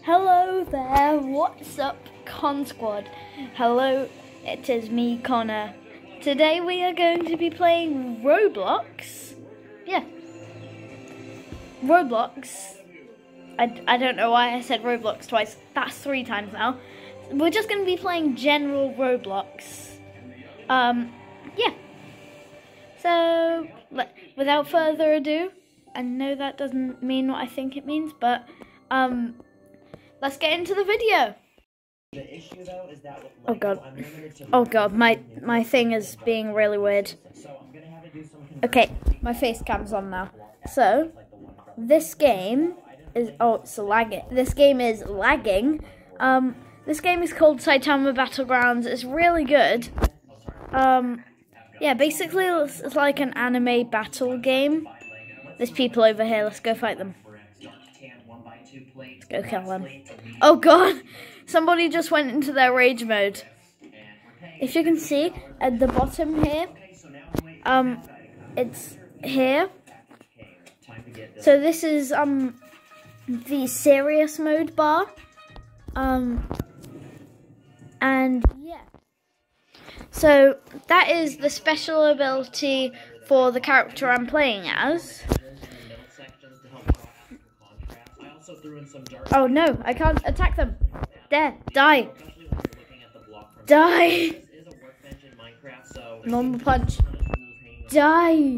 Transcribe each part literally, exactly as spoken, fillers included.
Hello there, what's up, Con Squad? Hello, it is me, Connor. Today we are going to be playing Roblox. Yeah. Roblox. I, I don't know why I said Roblox twice. That's three times now. We're just going to be playing general Roblox. Um, yeah. So, let, without further ado, I know that doesn't mean what I think it means, but, um, let's get into the video. The issue, though, is that with oh god. Oh god, my my thing is being really weird. Okay, my face cam's on now. So, this game is oh it's lagging. This game is lagging. Um this game is called Saitama Battlegrounds. It's really good. Um yeah, basically it's, it's like an anime battle game. There's people over here, let's go fight them. Let's go kill them. Oh god! Somebody just went into their rage mode. If you can see at the bottom here, um, it's here. So this is um the serious mode bar. Um, and yeah. So that is the special ability for the character I'm playing as. Oh no, I can't attack them. There, die. Die. Normal punch. Die.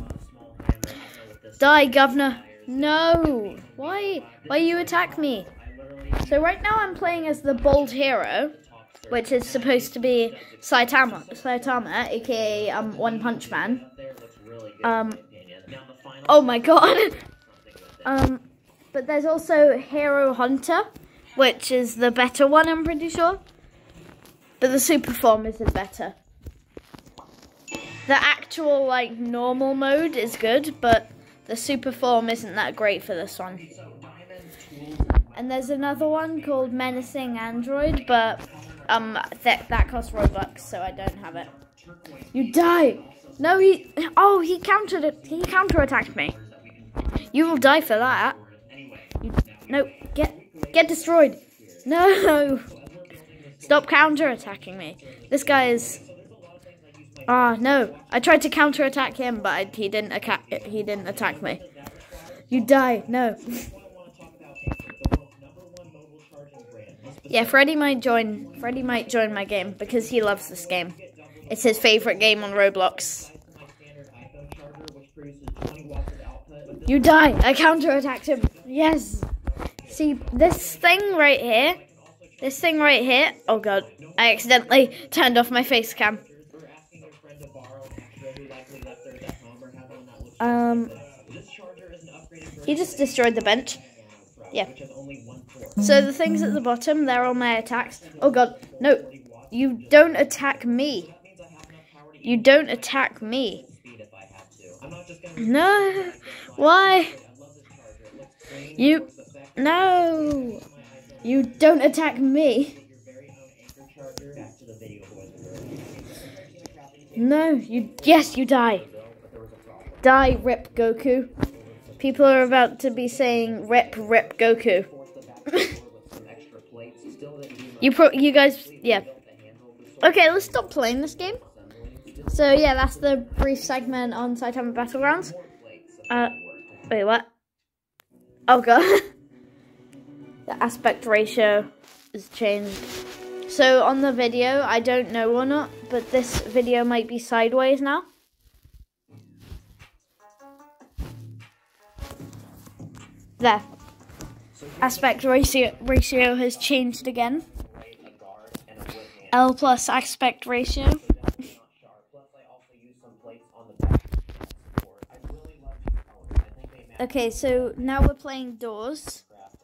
Die, governor. No. Why? Why you attack me? So right now I'm playing as the bold hero, which is supposed to be Saitama, Saitama, aka um One Punch Man. Um. Oh my god. um. But there's also Hero Hunter, which is the better one, I'm pretty sure. But the super form isn't better. The actual, like, normal mode is good, but the super form isn't that great for this one. And there's another one called Menacing Android, but um, that that costs Robux, so I don't have it. You die! No, he. Oh, he countered it. He counterattacked me. You will die for that. You, no, get get destroyed. No, stop counter-attacking me. This guy is. Ah, oh, no. I tried to counter-attack him, but I, he didn't attack. He didn't attack me. You die. No. Yeah, Freddy might join. Freddy might join my game because he loves this game. It's his favorite game on Roblox. You die. I counter-attacked him. Yes. See, this thing right here. This thing right here. Oh, God. I accidentally turned off my face cam. Um. He just destroyed the bench. Yeah. So the things at the bottom, they're all my attacks. Oh, God. No. You don't attack me. You don't attack me. No. Why? You. No. You don't attack me. No. You. Yes, you die. Die, Rip Goku. People are about to be saying Rip, Rip Goku. you pro. You guys. Yeah. Okay, let's stop playing this game. So yeah, that's the brief segment on Saitama Battlegrounds. Uh, wait, what? Oh god. The aspect ratio is changed. So on the video, I don't know or not, but this video might be sideways now. There. Aspect ratio ratio has changed again. L plus aspect ratio. Okay, so now we're playing doors.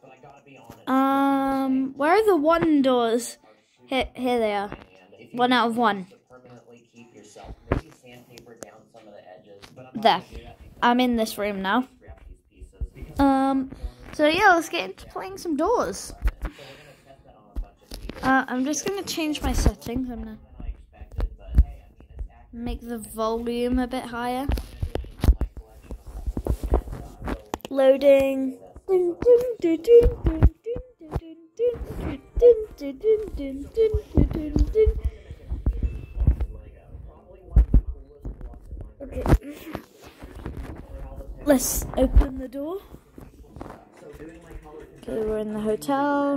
Um, where are the one doors? Here, here they are. One out of one. There. I'm in this room now. Um, so yeah, let's get into playing some doors. Uh, I'm just gonna change my settings. I'm gonna make the volume a bit higher. Loading. Dun, dun, dun, dun, dun, dun, dun, dun, dun, dun, dun, dun, dun. Okay. Let's open the door. Okay, we're in the hotel.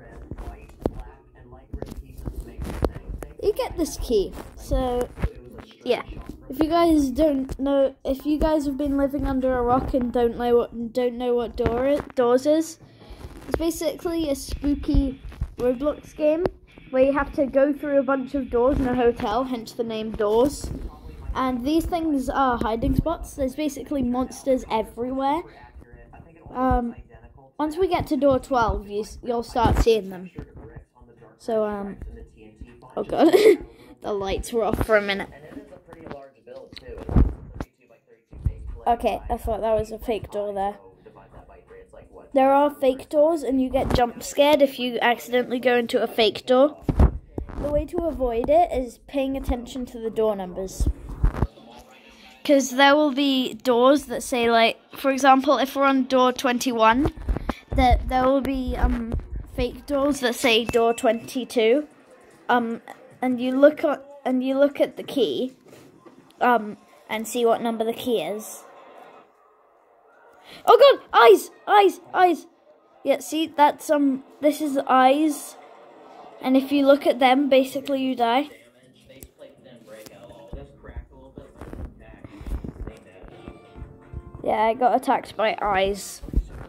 You get this key. So, yeah. If you guys don't know, if you guys have been living under a rock and don't know what don't know what door it, doors is, it's basically a spooky Roblox game where you have to go through a bunch of doors in a hotel, hence the name Doors. And these things are hiding spots. There's basically monsters everywhere. Um, once we get to door twelve, you, you'll start seeing them. So, um, oh god, the lights were off for a minute. Okay, I thought that was a fake door there. There are fake doors, and you get jump scared if you accidentally go into a fake door. The way to avoid it is paying attention to the door numbers. Because there will be doors that say, like, for example, if we're on door twenty-one, there, there will be um fake doors that say door twenty-two. Um, and you look at, and you look at the key, um, and see what number the key is. Oh god, eyes, eyes, eyes. Yeah, see, that's, um, this is eyes. And if you look at them, basically you die. Yeah, I got attacked by eyes.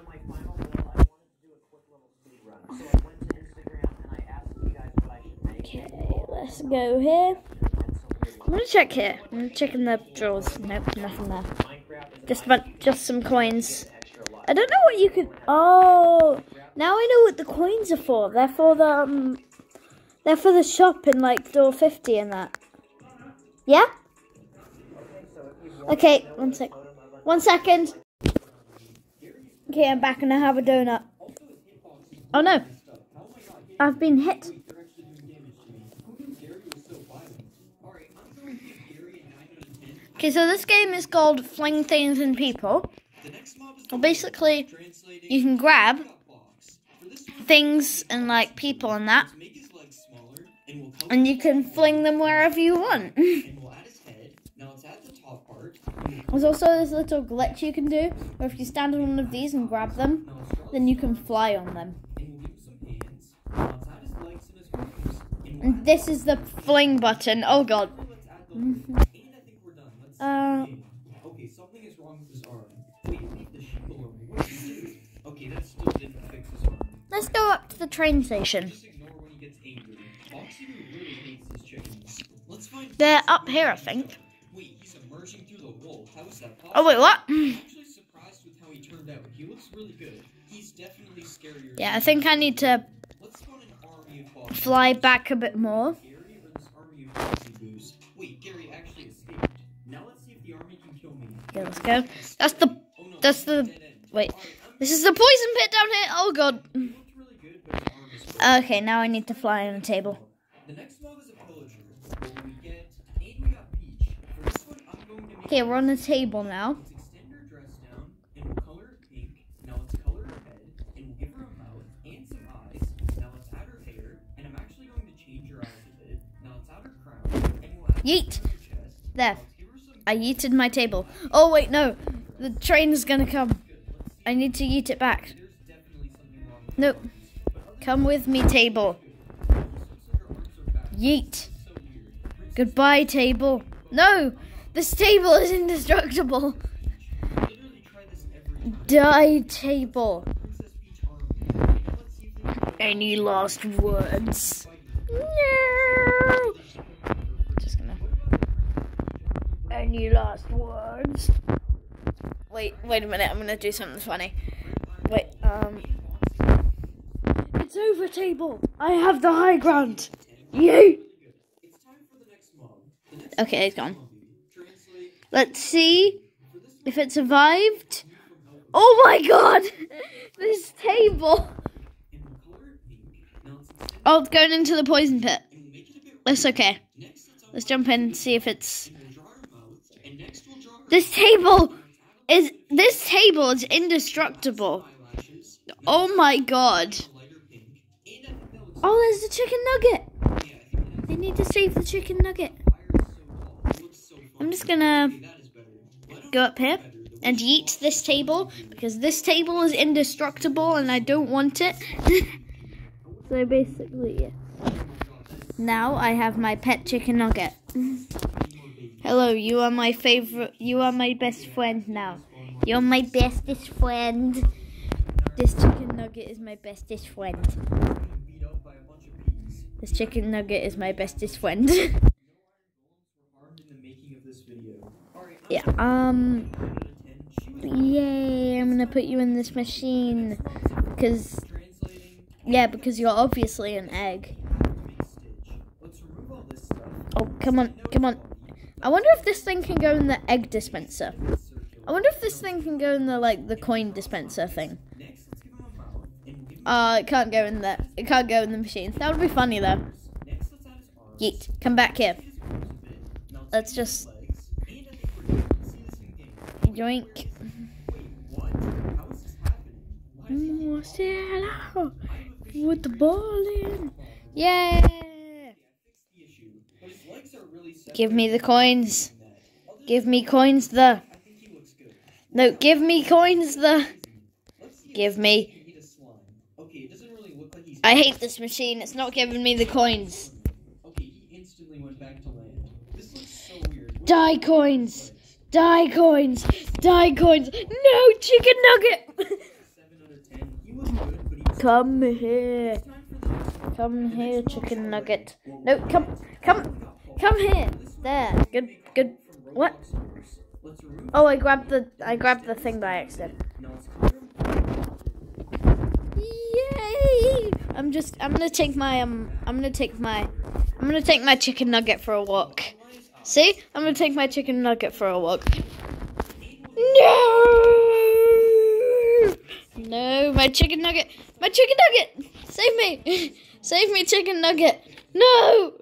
Okay, let's go here. I'm gonna check here. I'm gonna check in the drawers. Nope, nothing there. Just but just some coins. I don't know what you could. Oh, now I know what the coins are for. They're for the um, they're for the shop in like door fifty and that. Yeah. Okay, one sec. One second. Okay, I'm back and I have a donut. Oh no, I've been hit. Okay, so this game is called Fling Things and People. Well, basically, you can grab things and like people and that, and you can fling them wherever you want. There's also this little glitch you can do, where if you stand on one of these and grab them, then you can fly on them. And this is the fling button. Oh god. Mm-hmm. Uh, okay, something is wrong with his arm. Wait, leave the sheep alone. What did you do? Okay, that still didn't fix his arm. Let's go up to the train station. Just ignore when he gets angry. Foxy really hates his chickens. Let's find They're up here, I think. Wait, he's emerging through the wall. How is that possible? Oh wait, what? I'm actually surprised with how he turned out. He looks really good. He's definitely scarier. Yeah, I think I need to Let's spawn an army of foxes. fly back a bit more. Gary or this army of foxy boos. Wait, Gary actually escaped. Now let's see if the army can kill me. Okay, let's go. That's the, that's the, wait. This is the poison pit down here. Oh god. Okay, now I need to fly on a table. The next mob is a pillager. Where we get, and we got Peach. For this one, I'm going to make Okay, we're on the table now. Let's extend her dress down, and we'll color it pink. Now let's color her head, and we'll give her a mouth and some eyes. Now let's add her hair, and I'm actually going to change her eyes a bit. Now let's add her crown, and we'll add Yeet. her chest. There. I yeeted my table. Oh wait, no. The train is gonna come. I need to yeet it back. Nope. Come with me, table. Yeet. Goodbye, table. No! This table is indestructible. Die, table. Any last words? No! Just gonna... Any last words? Wait, wait a minute. I'm gonna do something funny. Wait, um... It's over, table. I have the high ground. Yay! Okay, it's gone. Let's see if it survived. Oh my god! This table! Oh, it's going into the poison pit. That's okay. Let's jump in and see if it's... This table is... This table is indestructible. Oh my god. Oh, there's the chicken nugget. They need to save the chicken nugget. I'm just gonna go up here and yeet this table because this table is indestructible and I don't want it. So basically, yeah. Now I have my pet chicken nugget. Hello, you are my favorite. You are my best friend now. You're my bestest friend. This chicken nugget is my bestest friend. This chicken nugget is my bestest friend. Yeah, um, yay, I'm gonna put you in this machine, because, yeah, because you're obviously an egg. Oh, come on, come on. I wonder if this thing can go in the egg dispenser. I wonder if this thing can go in the, like, the coin dispenser thing. Uh, it can't go in the, it can't go in the machine. That would be funny, though. Yeet, come back here. Let's just... Yoink. With the ball in. Yeah. Give me the coins. Give me coins the. No, give me coins the. Give me. I hate this machine. It's not giving me the coins. Die coins. Die coins! Die coins! No! Chicken nugget! Come here. Come here, chicken nugget. No, come, come, come here. There. Good, good. What? Oh, I grabbed the, I grabbed the thing by accident. Yay! I'm just, I'm gonna take my, um, I'm gonna take my, I'm gonna take my chicken nugget for a walk. See? I'm gonna take my chicken nugget for a walk. No! No, my chicken nugget! My chicken nugget! Save me! Save me, chicken nugget! No!